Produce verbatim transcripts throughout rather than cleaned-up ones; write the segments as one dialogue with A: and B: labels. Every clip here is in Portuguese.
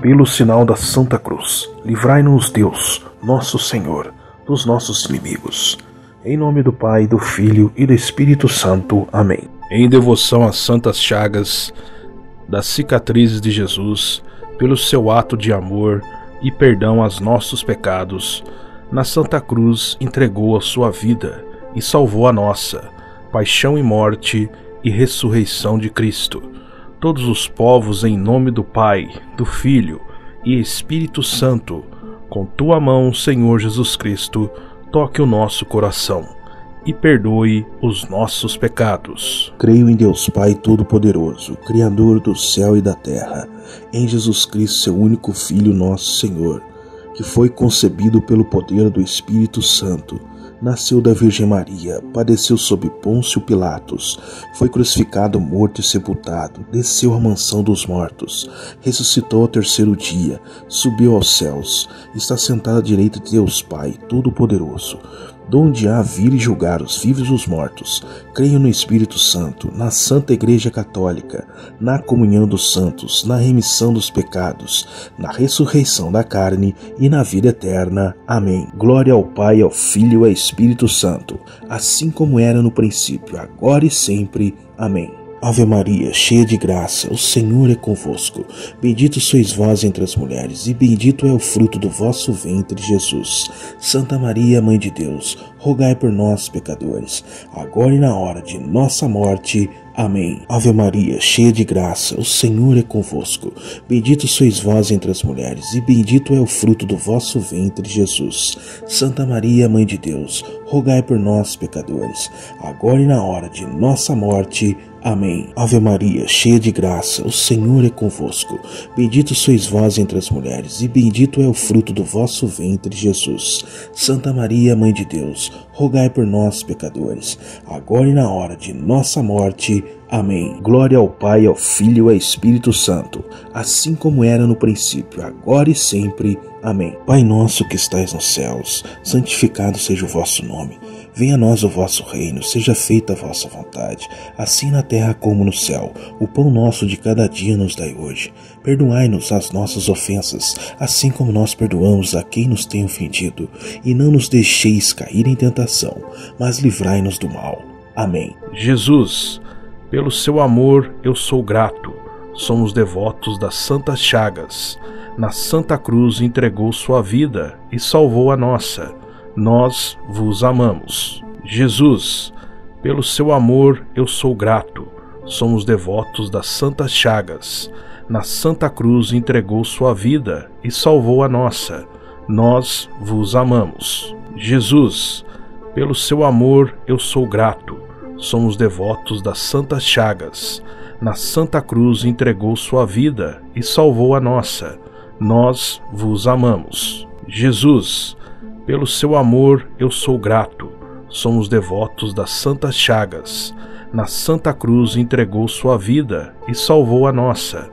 A: Pelo sinal da Santa Cruz, livrai-nos Deus, nosso Senhor, dos nossos inimigos. Em nome do Pai, do Filho e do Espírito Santo. Amém. Em devoção às santas chagas das cicatrizes de Jesus, pelo seu ato de amor e perdão aos nossos pecados, na Santa Cruz entregou a sua vida e salvou a nossa, paixão e morte e ressurreição de Cristo. Todos os povos, em nome do Pai, do Filho e Espírito Santo, com tua mão, Senhor Jesus Cristo, toque o nosso coração e perdoe os nossos pecados.
B: Creio em Deus Pai Todo-Poderoso, Criador do céu e da terra, em Jesus Cristo, seu único Filho, nosso Senhor, que foi concebido pelo poder do Espírito Santo, nasceu da Virgem Maria, padeceu sob Pôncio Pilatos, foi crucificado, morto e sepultado, desceu à mansão dos mortos, ressuscitou ao terceiro dia, subiu aos céus, está sentado à direita de Deus Pai Todo-Poderoso, donde há vir e julgar os vivos e os mortos. Creio no Espírito Santo, na Santa Igreja Católica, na comunhão dos santos, na remissão dos pecados, na ressurreição da carne e na vida eterna. Amém. Glória ao Pai, ao Filho e ao Espírito Santo, assim como era no princípio, agora e sempre. Amém. Ave Maria, cheia de graça, o Senhor é convosco. Bendito sois vós entre as mulheres, e bendito é o fruto do vosso ventre, Jesus. Santa Maria, Mãe de Deus, rogai por nós, pecadores, agora e na hora de nossa morte. Amém. Ave Maria, cheia de graça, o Senhor é convosco. Bendito sois vós entre as mulheres, e bendito é o fruto do vosso ventre, Jesus. Santa Maria, Mãe de Deus, rogai por nós, pecadores, agora e na hora de nossa morte. Amém. Ave Maria, cheia de graça, o Senhor é convosco. Bendito sois vós entre as mulheres, e bendito é o fruto do vosso ventre, Jesus. Santa Maria, Mãe de Deus, rogai por nós, pecadores, agora e na hora de nossa morte. Amém. Glória ao Pai, ao Filho e ao Espírito Santo, assim como era no princípio, agora e sempre. Amém. Pai nosso que estais nos céus, santificado seja o vosso nome. Venha a nós o vosso reino, seja feita a vossa vontade, assim na terra como no céu. O pão nosso de cada dia nos dai hoje. Perdoai-nos as nossas ofensas, assim como nós perdoamos a quem nos tem ofendido. E não nos deixeis cair em tentação, mas livrai-nos do mal. Amém.
A: Jesus, pelo seu amor eu sou grato. Somos devotos das santas chagas. Na Santa Cruz entregou sua vida e salvou a nossa. Nós vos amamos. Jesus, pelo seu amor eu sou grato. Somos devotos das santas chagas. Na Santa Cruz entregou sua vida e salvou a nossa. Nós vos amamos. Jesus, pelo seu amor eu sou grato. Somos devotos das santas chagas. Na Santa Cruz entregou sua vida e salvou a nossa. Nós vos amamos. Jesus, pelo seu amor eu sou grato. Somos devotos das santas chagas. Na Santa Cruz entregou sua vida e salvou a nossa.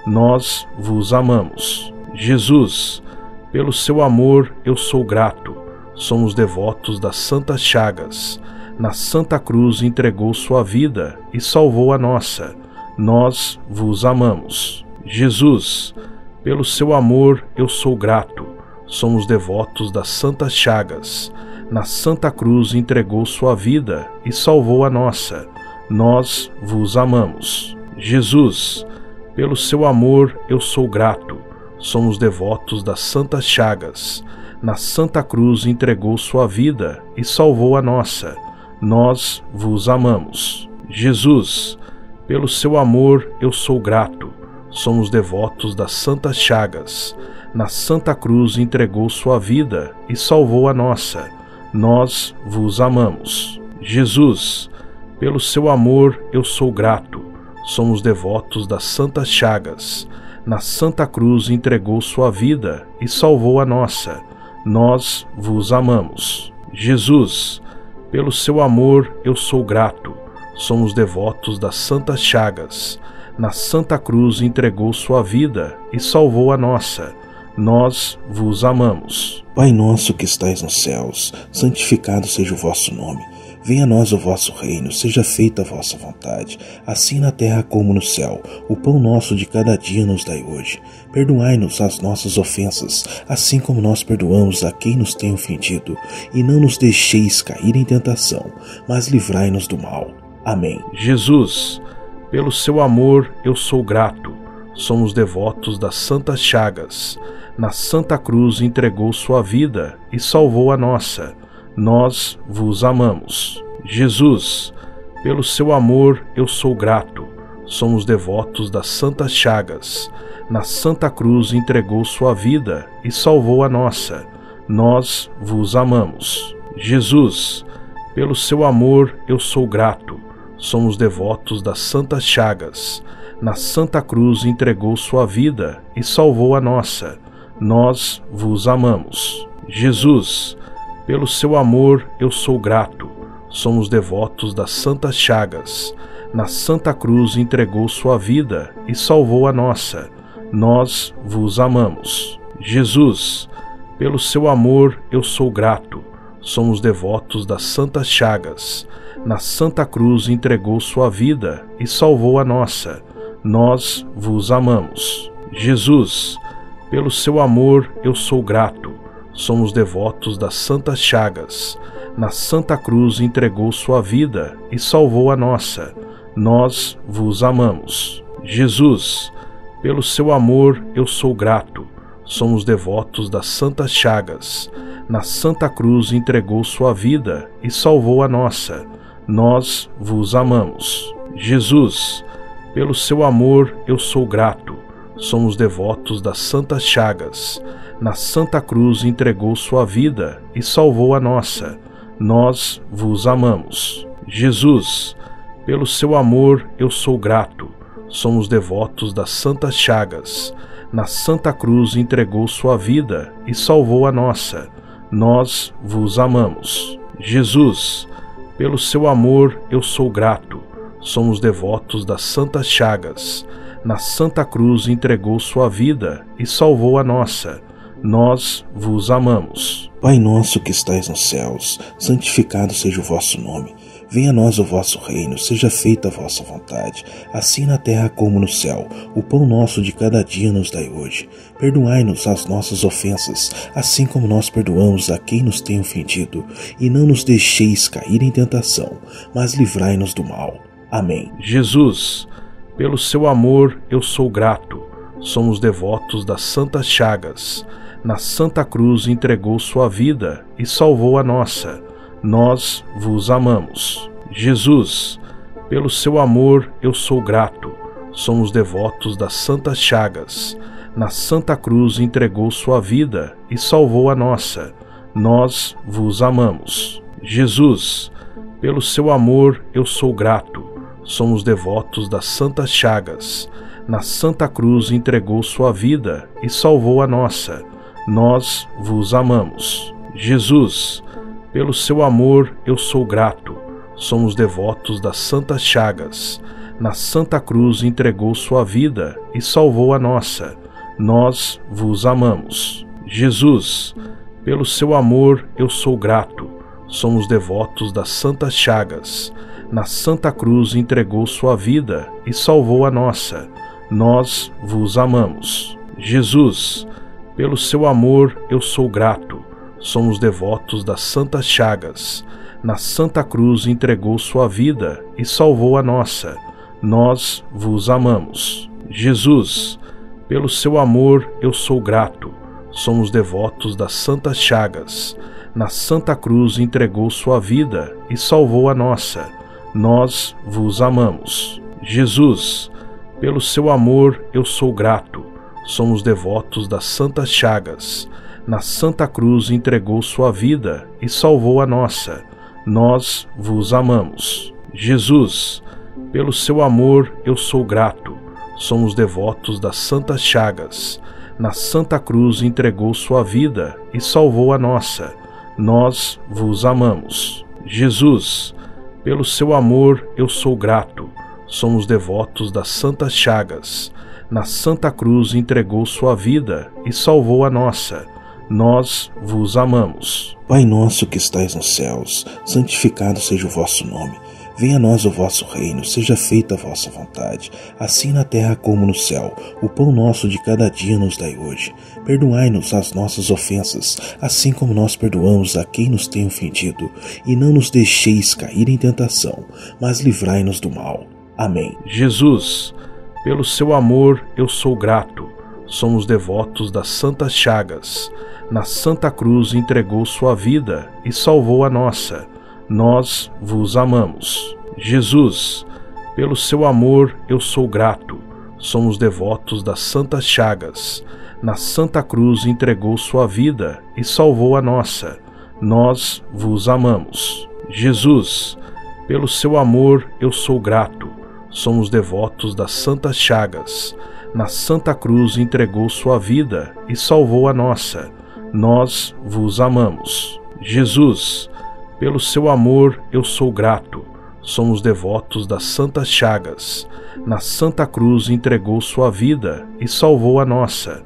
A: Nós vos amamos. Jesus, pelo seu amor eu sou grato. Somos devotos das santas chagas. Na Santa Cruz entregou sua vida e salvou a nossa. Nós vos amamos. Jesus, pelo seu amor eu sou grato. Somos devotos das santas chagas. Na Santa Cruz entregou sua vida e salvou a nossa. Nós vos amamos. Jesus, pelo seu amor eu sou grato. Somos devotos das santas chagas. Na Santa Cruz entregou sua vida e salvou a nossa. Nós vos amamos. Jesus, pelo seu amor eu sou grato. Somos devotos das santas chagas. Na Santa Cruz entregou sua vida e salvou a nossa. Nós vos amamos. Jesus, pelo seu amor eu sou grato. Somos devotos das santas chagas. Na Santa Cruz entregou sua vida e salvou a nossa. Nós vos amamos. Jesus, pelo seu amor eu sou grato. Somos devotos das santas chagas. Na Santa Cruz entregou sua vida e salvou a nossa. Nós vos amamos.
B: Pai nosso que estais nos céus, santificado seja o vosso nome. Venha a nós o vosso reino, seja feita a vossa vontade, assim na terra como no céu. O pão nosso de cada dia nos dai hoje. Perdoai-nos as nossas ofensas, assim como nós perdoamos a quem nos tem ofendido. E não nos deixeis cair em tentação, mas livrai-nos do mal. Amém.
A: Jesus, pelo seu amor eu sou grato. Somos devotos das Santas Chagas. Na Santa Cruz entregou sua vida e salvou a nossa. Nós vos amamos. Jesus, pelo seu amor eu sou grato. Somos devotos das Santas Chagas. Na Santa Cruz entregou sua vida e salvou a nossa. Nós vos amamos. Jesus, pelo seu amor eu sou grato. Somos devotos das Santas Chagas. Na Santa Cruz entregou sua vida e salvou a nossa. Nós vos amamos. Jesus, pelo seu amor eu sou grato. Somos devotos das Santas Chagas. Na Santa Cruz entregou sua vida e salvou a nossa. Nós vos amamos. Jesus, pelo seu amor eu sou grato. Somos devotos das Santas Chagas. Na Santa Cruz entregou sua vida e salvou a nossa. Nós vos amamos. Jesus, pelo seu amor eu sou grato. Somos devotos das Santas Chagas. Na Santa Cruz entregou sua vida e salvou a nossa. Nós vos amamos. Jesus, pelo seu amor eu sou grato. Somos devotos das Santas Chagas. Na Santa Cruz entregou sua vida e salvou a nossa. Nós vos amamos. Jesus, pelo seu amor eu sou grato. Somos devotos das Santas Chagas. Na Santa Cruz entregou sua vida e salvou a nossa. Nós vos amamos. Jesus, pelo seu amor eu sou grato. Somos devotos das Santas Chagas. Na Santa Cruz entregou sua vida e salvou a nossa. Nós vos amamos. Jesus, pelo seu amor eu sou grato. Somos devotos das Santas Chagas. Na Santa Cruz entregou sua vida e salvou a nossa. Nós vos amamos.
B: Pai nosso que estais nos céus, santificado seja o vosso nome. Venha a nós o vosso reino, seja feita a vossa vontade, assim na terra como no céu. O pão nosso de cada dia nos dai hoje. Perdoai-nos as nossas ofensas, assim como nós perdoamos a quem nos tem ofendido. E não nos deixeis cair em tentação, mas livrai-nos do mal. Amém.
A: Jesus, pelo seu amor eu sou grato. Somos devotos das Santas Chagas. Na Santa Cruz entregou sua vida e salvou a nossa. Nós vos amamos. Jesus, pelo seu amor eu sou grato. Somos devotos das Santas Chagas. Na Santa Cruz entregou sua vida e salvou a nossa. Nós vos amamos. Jesus, pelo seu amor eu sou grato. Somos devotos das Santas Chagas. Na Santa Cruz entregou sua vida e salvou a nossa. Nós vos amamos. Jesus, pelo seu amor eu sou grato. Somos devotos das Santas Chagas. Na Santa Cruz entregou sua vida e salvou a nossa. Nós vos amamos. Jesus, pelo seu amor eu sou grato. Somos devotos das Santas Chagas. Na Santa Cruz entregou sua vida e salvou a nossa. Nós vos amamos. Jesus, pelo seu amor eu sou grato. Somos devotos das Santas Chagas. Na Santa Cruz entregou sua vida e salvou a nossa. Nós vos amamos. Jesus, pelo seu amor eu sou grato. Somos devotos das Santas Chagas. Na Santa Cruz entregou sua vida e salvou a nossa. Nós vos amamos. Jesus, pelo seu amor eu sou grato. Somos devotos das Santas Chagas. Na Santa Cruz entregou sua vida e salvou a nossa. Nós vos amamos. Jesus, pelo seu amor eu sou grato. Somos devotos das Santas Chagas. Na Santa Cruz entregou sua vida e salvou a nossa. Nós vos amamos. Jesus, pelo seu amor eu sou grato. Somos devotos das Santas Chagas. Na Santa Cruz entregou sua vida e salvou a nossa. nós vos amamos.
B: Pai nosso que estais nos céus, santificado seja o vosso nome. Venha a nós o vosso reino, seja feita a vossa vontade, assim na terra como no céu. O pão nosso de cada dia nos dai hoje. Perdoai-nos as nossas ofensas, assim como nós perdoamos a quem nos tem ofendido. E não nos deixeis cair em tentação, mas livrai-nos do mal. Amém.
A: Jesus, pelo seu amor eu sou grato. Somos devotos das Santas Chagas. Na Santa Cruz entregou sua vida e salvou a nossa. Nós vos amamos. Jesus, pelo seu amor eu sou grato. Somos devotos das Santas Chagas. Na Santa Cruz entregou sua vida e salvou a nossa. Nós vos amamos. Jesus, pelo seu amor eu sou grato. Somos devotos das Santas Chagas. Na Santa Cruz entregou sua vida e salvou a nossa. Nós vos amamos. Jesus, pelo seu amor eu sou grato. Somos devotos das Santas Chagas. Na Santa Cruz entregou sua vida e salvou a nossa.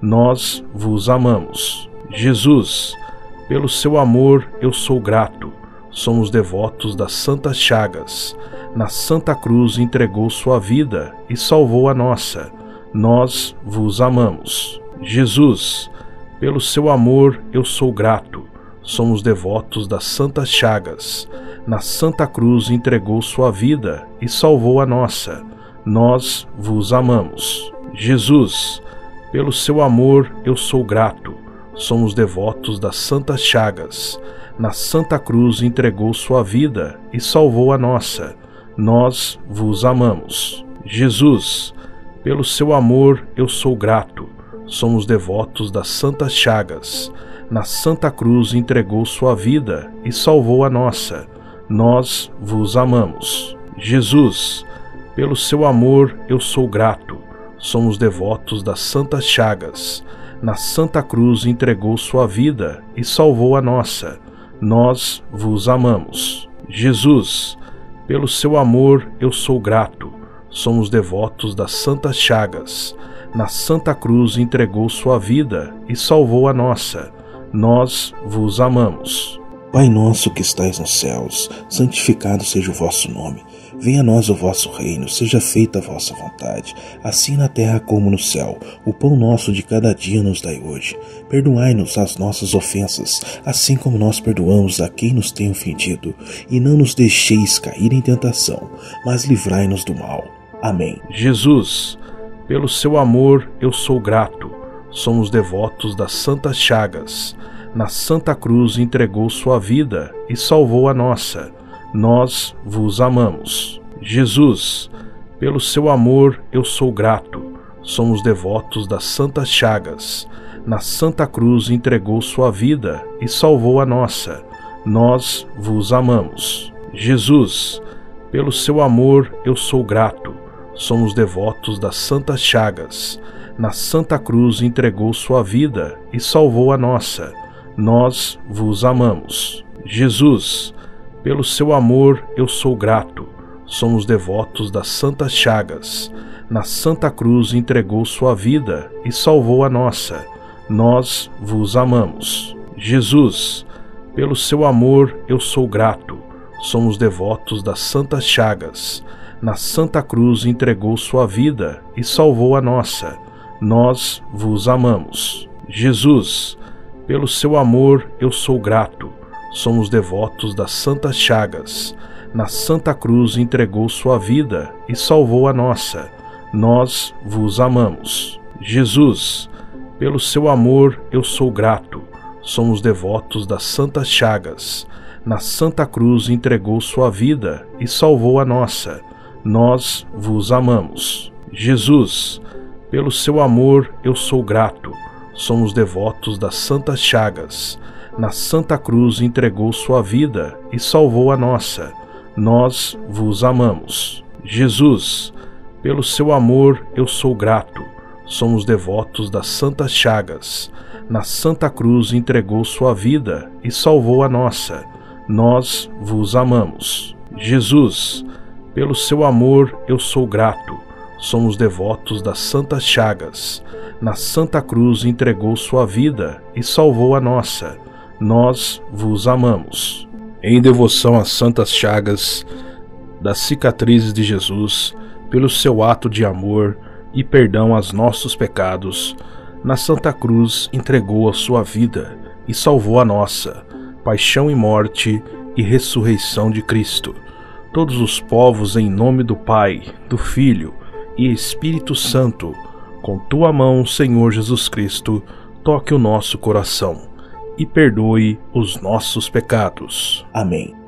A: Nós vos amamos. Jesus, pelo seu amor eu sou grato. Somos devotos das Santas Chagas. Na Santa Cruz entregou sua vida e salvou a nossa. Nós vos amamos. Jesus, pelo seu amor eu sou grato. Somos devotos das Santas Chagas. Na Santa Cruz entregou sua vida e salvou a nossa. Nós vos amamos. Jesus, pelo seu amor eu sou grato. Somos devotos das Santas Chagas. Na Santa Cruz entregou sua vida e salvou a nossa. Nós vos amamos. Jesus, pelo seu amor eu sou grato. Somos devotos das Santas Chagas. Na Santa Cruz entregou sua vida e salvou a nossa. Nós vos amamos. Jesus, pelo seu amor eu sou grato. Somos devotos das Santas Chagas. Na Santa Cruz entregou sua vida e salvou a nossa. Nós vos amamos. Jesus, pelo seu amor eu sou grato. Somos devotos das Santas Chagas. Na Santa Cruz entregou sua vida e salvou a nossa. Nós vos amamos.
B: Pai nosso que estais nos céus, santificado seja o vosso nome. Venha a nós o vosso reino, seja feita a vossa vontade, assim na terra como no céu. O pão nosso de cada dia nos dai hoje. Perdoai-nos as nossas ofensas, assim como nós perdoamos a quem nos tem ofendido. E não nos deixeis cair em tentação, mas livrai-nos do mal. Amém.
A: Jesus, pelo seu amor eu sou grato. Somos devotos das Santas Chagas. Na Santa Cruz entregou sua vida e salvou a nossa. Nós vos amamos. Jesus, pelo seu amor eu sou grato. Somos devotos das Santas Chagas. Na Santa Cruz entregou sua vida e salvou a nossa. Nós vos amamos. Jesus, pelo seu amor eu sou grato. Somos devotos das Santas Chagas. Na Santa Cruz entregou sua vida e salvou a nossa. Nós vos amamos. Jesus, pelo seu amor eu sou grato. Somos devotos das Santas Chagas. Na Santa Cruz entregou sua vida e salvou a nossa. Nós vos amamos. Jesus, pelo seu amor eu sou grato. Somos devotos das Santas Chagas. Na Santa Cruz entregou sua vida e salvou a nossa. Nós vos amamos. Jesus, pelo seu amor eu sou grato. Somos devotos das Santas Chagas. Na Santa Cruz entregou sua vida e salvou a nossa. Nós vos amamos. Jesus, pelo seu amor eu sou grato. Somos devotos das Santas Chagas. Na Santa Cruz entregou sua vida e salvou a nossa. Nós vos amamos. Jesus, pelo seu amor eu sou grato. Somos devotos das Santas Chagas. Na Santa Cruz entregou sua vida e salvou a nossa. Nós vos amamos. Jesus, pelo seu amor eu sou grato. Somos devotos das Santas Chagas. Na Santa Cruz entregou sua vida e salvou a nossa. Nós vos amamos. Jesus, pelo seu amor eu sou grato. somos devotos das Santas Chagas. Na Santa Cruz entregou sua vida e salvou a nossa. Nós vos amamos. Em devoção às Santas Chagas das cicatrizes de Jesus, pelo seu ato de amor e perdão aos nossos pecados, na Santa Cruz entregou a sua vida e salvou a nossa. Paixão e morte e ressurreição de Cristo. Todos os povos, em nome do Pai, do Filho e Espírito Santo, com tua mão, Senhor Jesus Cristo, toque o nosso coração e perdoe os nossos pecados.
B: Amém.